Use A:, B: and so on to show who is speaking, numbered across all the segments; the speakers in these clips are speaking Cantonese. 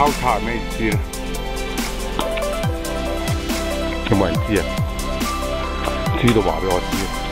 A: 交叉係咩意思咧？有冇人知啊？知道話俾我知。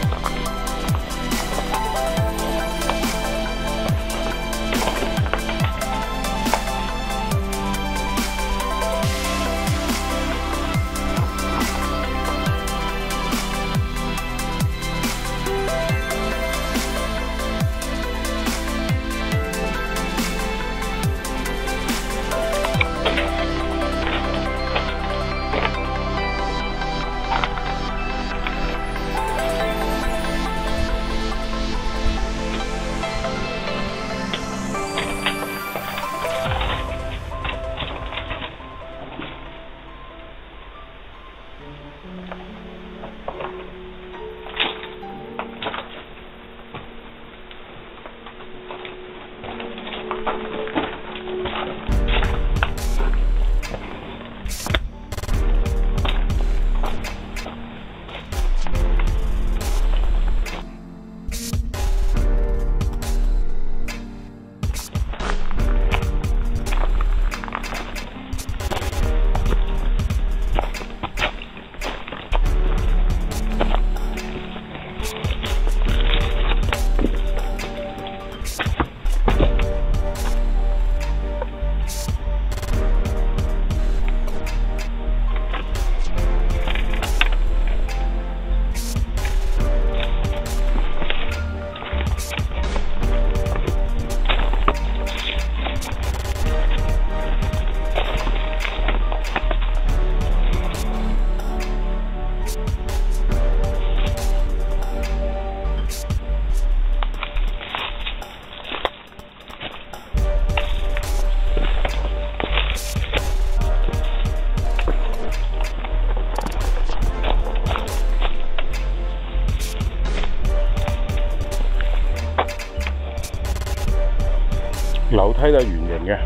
A: 樓梯都係圓形嘅，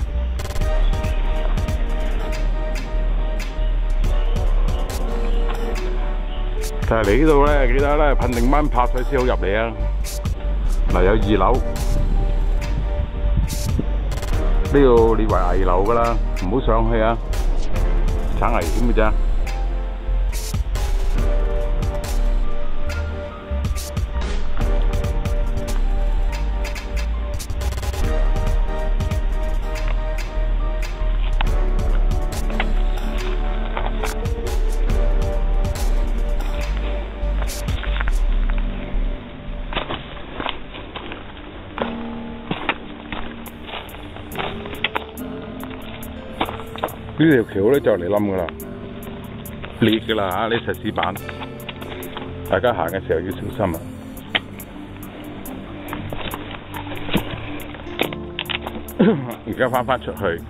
A: 但係嚟呢度咧，記得咧噴定蚊拍水先好入嚟啊！嗱，有2樓，呢度列為危樓㗎啦，唔好上去啊，慘危險㗎咋！ 呢條橋咧就嚟冧噶啦，裂噶啦嚇！呢石屎板，大家行嘅時候要小心啊！而家翻出去。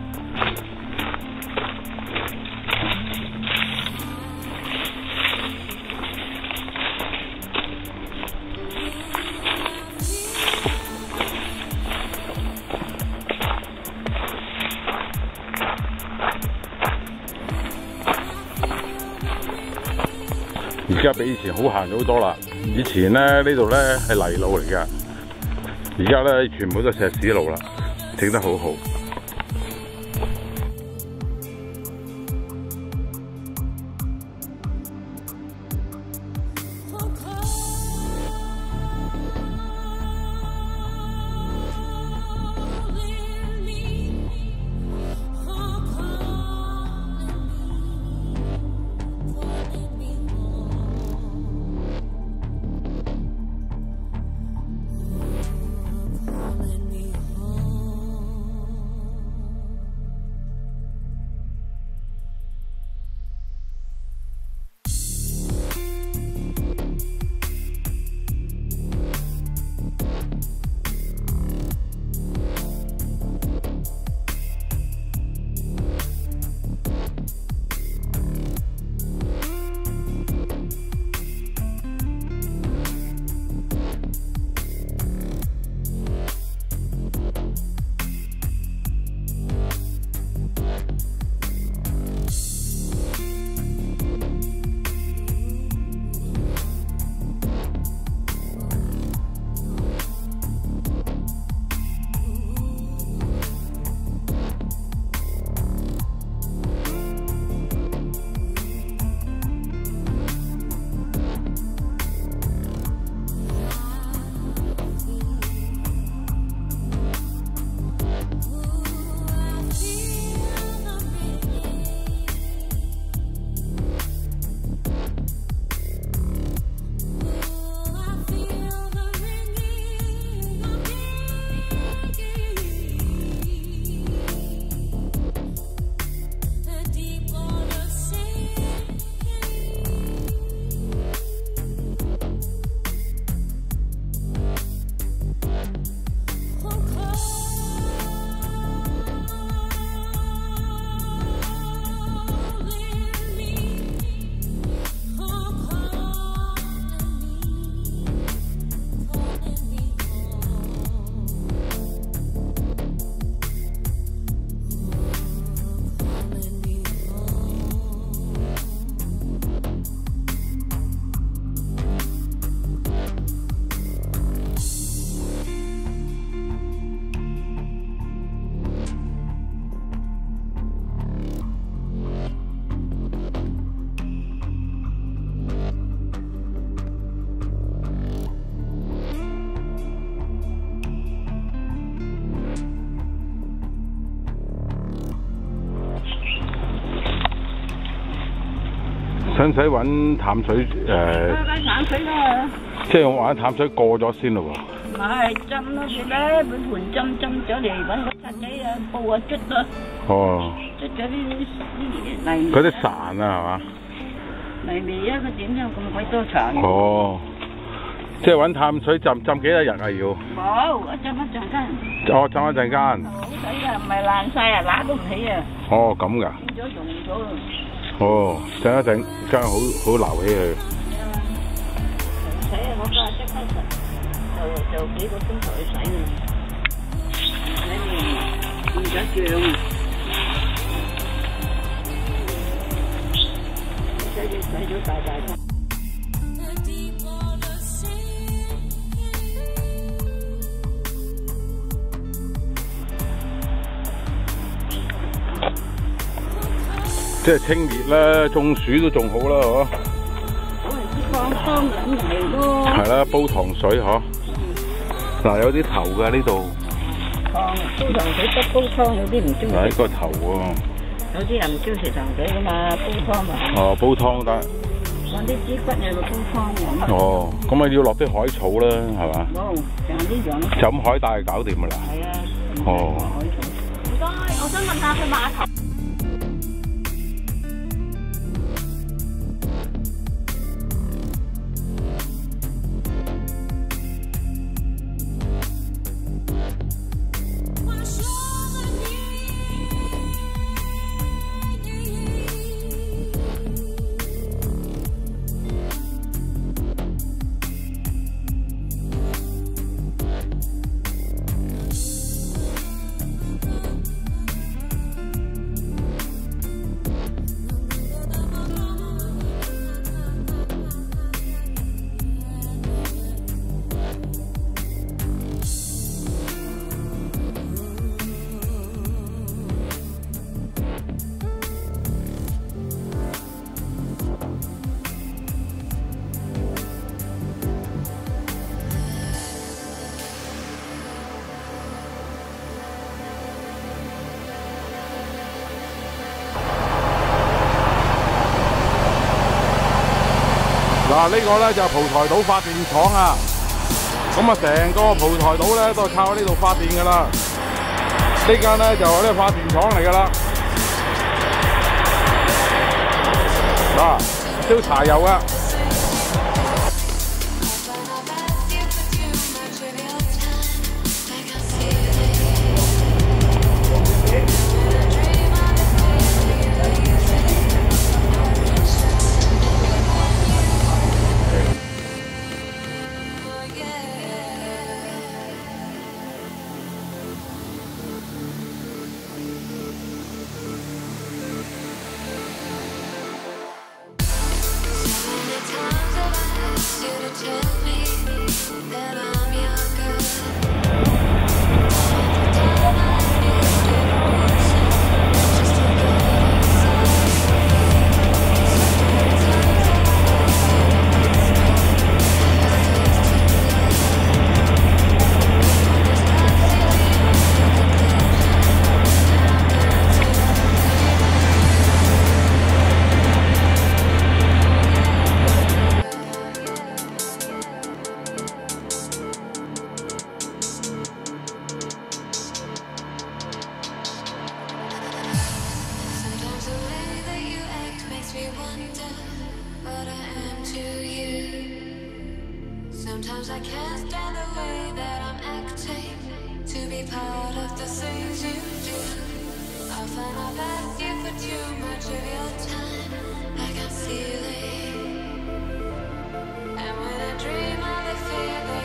A: 而家比以前好行咗好多啦！以前咧呢度咧係泥路嚟㗎，而家咧全部都係石屎路啦，整得好好。 使唔使揾淡水
B: 淡水啦。
A: 即係我玩淡水過咗先咯喎。
B: 唔係浸咯，佢咧本盆浸咗嚟揾個擦仔啊，煲啊捽咯。哦。捽咗啲泥。
A: 嗰啲潺啊，係嘛？
B: 泥味啊，佢點解咁鬼多潺？
A: 哦。即係揾淡水浸幾多日啊？要？
B: 冇，浸一陣間。
A: 哦，浸一陣間。
B: 好使啊，唔係爛晒啊，揦都唔起啊。
A: 哦，咁㗎。
B: 變咗溶咗。
A: 哦，浸一陣間好撈起佢。
B: 洗啊！我家即刻就幾個鐘頭去洗啊！洗完換咗醬，洗咗大湯。
A: 即係清熱啦，中暑都仲好啦，嗬。
B: 放湯飲嚟咯。
A: 係啦，煲糖水嗬。嗱，有啲頭㗎呢度。
B: 煲糖水得煲湯，有啲唔中意。
A: 嗱，呢個頭喎。
B: 有啲人唔中意食糖水㗎嘛，煲湯嘛。
A: 哦，煲湯得。
B: 放啲豬骨入去煲湯飲。
A: 哦，咁啊要落啲海草啦，係嘛？
B: 冇，淨係啲樣。
A: 就咁海帶搞掂㗎啦。
B: 係啊。
A: 哦。
B: 唔該，我想問下佢碼頭。
A: 嗱，呢個咧就蒲台島發電廠啊，咁啊成個蒲台島咧都係靠呢度發電噶啦。呢間咧就係呢個發電廠嚟噶啦。嗱，燒柴油啊！
C: Sometimes I can't stand the way that I'm acting to be part of the things you do. I find I've asked you for too much of your time, like I'm stealing. And when I dream of the fear that